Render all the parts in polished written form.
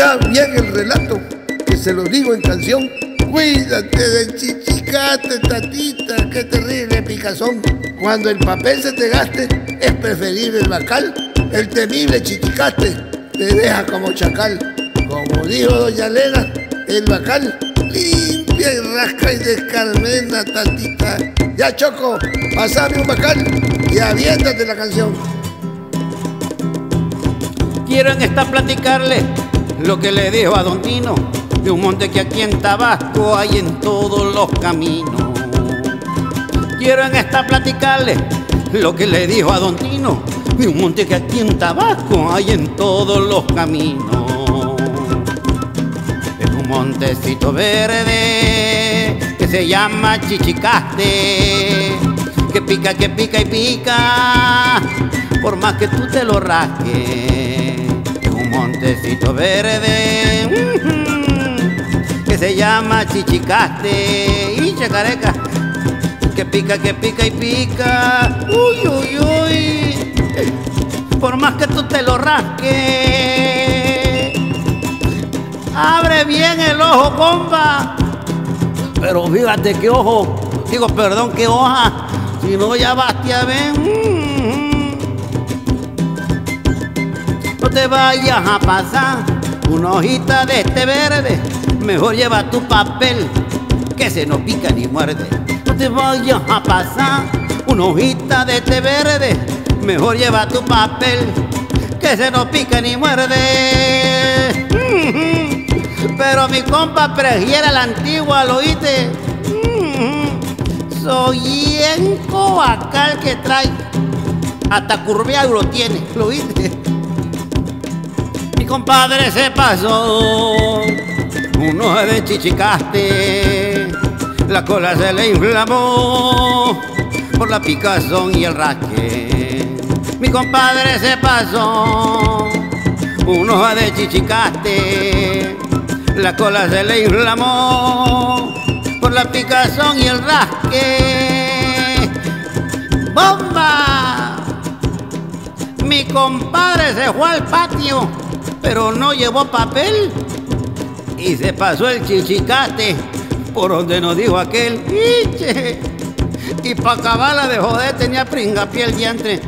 ya bien el relato, que se lo digo en canción. Cuídate del chichicate, tatita, qué terrible picazón. Cuando el papel se te gaste, es preferible el bacal. El temible chichicate te deja como chacal. Como dijo doña Elena, el bacal limpia y rasca y descarmena, tatita. Ya, Choco, pasame un bacal y aviéntate la canción. Quiero en esta platicarle lo que le dijo a don Tino, de un monte que aquí en Tabasco hay en todos los caminos. Quiero en esta platicarle lo que le dijo a don Tino, de un monte que aquí en Tabasco hay en todos los caminos. Es un montecito verde que se llama Chichicaste, que pica y pica, por más que tú te lo rasques. Es un montecito verde que se llama Chichicaste y Chacareca, que pica y pica, uy, uy, uy, por más que tú te lo rasques. Abre bien el ojo, compa, pero fíjate qué ojo, digo, perdón, qué hoja, si no ya baste a ver. No te vayas a pasar una hojita de este verde, mejor lleva tu papel, que se no pica ni muerde. No te vayas a pasar una hojita de té verde, mejor lleva tu papel, que se no pica ni muerde. Pero mi compa prefiere la antigua, ¿lo oíste? Soy en coacal que trae, hasta curveado lo tiene, ¿lo oíste? Mi compadre se pasó uno de Chichicaste, la cola se le inflamó por la picazón y el rasque. Mi compadre se pasó uno de Chichicaste, la cola se le inflamó por la picazón y el rasque. ¡Bomba! Mi compadre se fue al patio, pero no llevó papel y se pasó el Chichicate por donde nos dijo aquel. ¡Iche! Y pa' acabarla de joder tenía pringapié el diantre.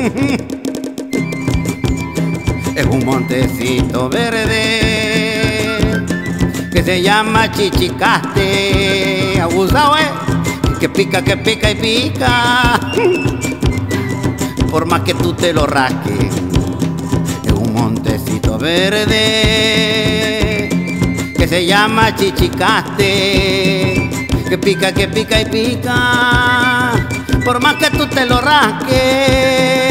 Es un montecito verde que se llama Chichicaste, abusado, que pica y pica, por más que tú te lo rasques. Es un montecito verde que se llama Chichicaste, que pica y pica, por más que tú te lo rasques.